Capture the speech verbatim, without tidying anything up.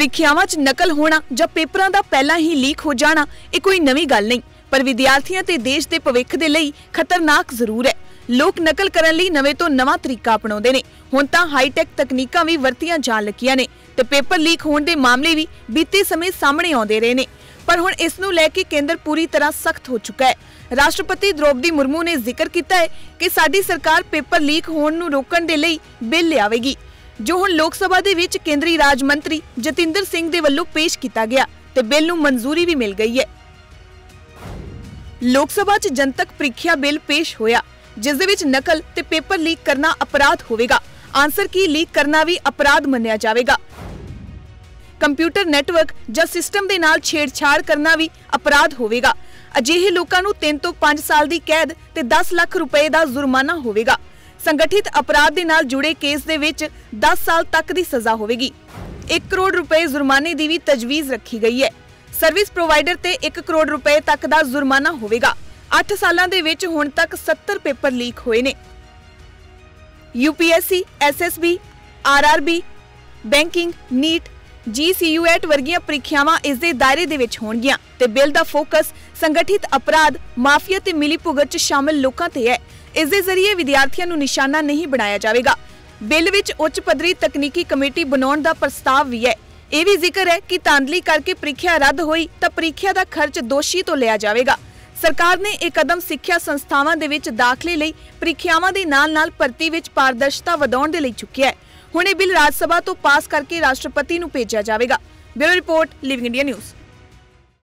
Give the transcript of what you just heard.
ਪ੍ਰੀਖਿਆਵਾਂ 'ਚ ਨਕਲ ਹੋਣਾ ਜਾਂ ਪੇਪਰਾਂ ਦਾ ਪਹਿਲਾਂ ਹੀ ਲੀਕ ਹੋ ਜਾਣਾ ਇਹ ਕੋਈ ਨਵੀਂ ਗੱਲ ਨਹੀਂ, ਪਰ ਵਿਦਿਆਰਥੀਆਂ ਤੇ ਦੇਸ਼ ਦੇ ਭਵਿੱਖ ਦੇ ਲਈ ਖਤਰਨਾਕ ਜ਼ਰੂਰ ਹੈ। ਲੋਕ ਨਕਲ ਕਰਨ ਲਈ ਨਵੇਂ ਤੋਂ ਨਵਾਂ ਤਰੀਕਾ ਅਪਣਾਉਂਦੇ ਨੇ। ਹੁਣ ਤਾਂ ਹਾਈਟੈਕ ਤਕਨੀਕਾਂ ਵੀ ਵਰਤੀਆਂ ਜਾਣ ਲੱਗੀਆਂ ਨੇ ਤੇ ਪੇਪਰ ਲੀਕ ਹੋਣ ਦੇ ਮਾਮਲੇ ਵੀ ਬੀਤੇ ਸਮੇਂ ਸਾਹਮਣੇ ਆਉਂਦੇ ਰਹੇ ਨੇ। ਪਰ ਹੁਣ ਇਸ ਨੂੰ ਲੈ ਕੇ ਕੇਂਦਰ ਪੂਰੀ ਤਰ੍ਹਾਂ ਸਖਤ ਹੋ ਚੁੱਕਾ ਹੈ। ਰਾਸ਼ਟਰਪਤੀ द्रौपदी मुर्मू ने ਜ਼ਿਕਰ ਕੀਤਾ ਹੈ ਕਿ ਸਾਡੀ ਸਰਕਾਰ ਪੇਪਰ ਲੀਕ ਹੋਣ ਨੂੰ ਰੋਕਣ ਦੇ ਲਈ ਬਿੱਲ ਲਿਆਵੇਗੀ, ਜੋ ਹੁਣ ਲੋਕ ਸਭਾ ਦੇ ਵਿੱਚ ਕੇਂਦਰੀ ਰਾਜ ਮੰਤਰੀ ਜਤਿੰਦਰ ਸਿੰਘ ਦੇ ਵੱਲੋਂ ਪੇਸ਼ ਕੀਤਾ ਗਿਆ ਤੇ ਬਿੱਲ ਨੂੰ ਮਨਜ਼ੂਰੀ ਵੀ ਮਿਲ ਗਈ ਹੈ। ਲੋਕ ਸਭਾ 'ਚ ਜਨਤਕ ਪ੍ਰੀਖਿਆ ਬਿੱਲ ਪੇਸ਼ ਹੋਇਆ, ਜਿਸ ਦੇ ਵਿੱਚ ਨਕਲ ਤੇ ਪੇਪਰ ਲੀਕ ਕਰਨਾ ਅਪਰਾਧ ਹੋਵੇਗਾ। ਆਨਸਰ ਕੀ ਲੀਕ ਕਰਨਾ ਵੀ ਅਪਰਾਧ ਮੰਨਿਆ ਜਾਵੇਗਾ। ਕੰਪਿਊਟਰ ਨੈਟਵਰਕ ਜਾਂ ਸਿਸਟਮ ਦੇ ਨਾਲ ਛੇੜਛਾੜ ਕਰਨਾ ਵੀ ਅਪਰਾਧ ਹੋਵੇਗਾ। ਅਜਿਹੇ ਲੋਕਾਂ ਨੂੰ ਤਿੰਨ ਤੋਂ ਪੰਜ ਸਾਲ ਦੀ ਕੈਦ ਤੇ ਦਸ ਲੱਖ ਰੁਪਏ ਦਾ ਜੁਰਮਾਨਾ ਹੋਵੇਗਾ। ਸੰਗਠਿਤ ਅਪਰਾਧ ਦੇ ਨਾਲ ਜੁੜੇ ਕੇਸ ਦੇ ਵਿੱਚ ਦਸ ਸਾਲ ਤੱਕ ਦੀ ਸਜ਼ਾ ਹੋਵੇਗੀ। ਇੱਕ ਕਰੋੜ ਰੁਪਏ ਜੁਰਮਾਨੇ ਦੀ ਵੀ ਤਜਵੀਜ਼ ਰੱਖੀ ਗਈ ਹੈ। ਸਰਵਿਸ ਪ੍ਰੋਵਾਈਡਰ ਤੇ ਇੱਕ ਕਰੋੜ ਰੁਪਏ ਤੱਕ ਦਾ ਜੁਰਮਾਨਾ ਹੋਵੇਗਾ। ਅੱਠ ਸਾਲਾਂ ਦੇ ਵਿੱਚ ਹੁਣ ਤੱਕ ਸੱਤਰ ਪੇਪਰ ਲੀਕ ਹੋਏ ਨੇ। UPSC, SSB, RRB, banking, NEET, ਜੀਸੀਯੂਐਟ ਵਰਗੀਆਂ ਪ੍ਰੀਖਿਆਵਾਂ ਇਸ ਦੇ ਦਾਇਰੇ ਦੇ ਵਿੱਚ ਹੋਣਗੀਆਂ ਤੇ ਬਿੱਲ ਦਾ ਫੋਕਸ ਸੰਗਠਿਤ ਅਪਰਾਧ, ਮਾਫੀਆ ਤੇ ਮਿਲੀਭੁਗਤ 'ਚ ਸ਼ਾਮਲ ਲੋਕਾਂ ਤੇ ਹੈ। ਇਸ ਦੇ ਜ਼ਰੀਏ ਵਿਦਿਆਰਥੀਆਂ ਨੂੰ ਨਿਸ਼ਾਨਾ ਨਹੀਂ ਬਣਾਇਆ ਜਾਵੇਗਾ। ਬਿੱਲ ਵਿੱਚ ਉੱਚ ਪੱਧਰੀ ਤਕਨੀਕੀ ਕਮੇਟੀ ਬਣਾਉਣ ਦਾ ਪ੍ਰਸਤਾਵ ਵੀ ਹੈ। ਇਹ ਵੀ ਜ਼ਿਕਰ ਹੈ ਕਿ ਧਾਂਦਲੀ ਕਰਕੇ ਪ੍ਰੀਖਿਆ ਰੱਦ ਹੋਈ ਤਾਂ ਪ੍ਰੀਖਿਆ ਦਾ ਖਰਚ ਦੋਸ਼ੀ ਤੋਂ ਲਿਆ ਜਾਵੇਗਾ। ਸਰਕਾਰ ਨੇ ਇਹ ਕਦਮ ਸਿੱਖਿਆ ਸੰਸਥਾਵਾਂ ਦੇ ਵਿੱਚ ਦਾਖਲੇ ਲਈ ਪ੍ਰੀਖਿਆਵਾਂ ਦੇ ਨਾਲ-ਨਾਲ ਭਰਤੀ ਵਿੱਚ ਪਾਰਦਰਸ਼ਤਾ ਵਧਾਉਣ ਦੇ ਲਈ ਚੁੱਕਿਆ ਹੈ। ਹੁਣ ਇਹ ਬਿੱਲ ਰਾਜ ਸਭਾ ਤੋਂ ਪਾਸ ਕਰਕੇ ਰਾਸ਼ਟਰਪਤੀ ਨੂੰ ਭੇਜਿਆ ਜਾਵੇਗਾ। Bureau report, living India news.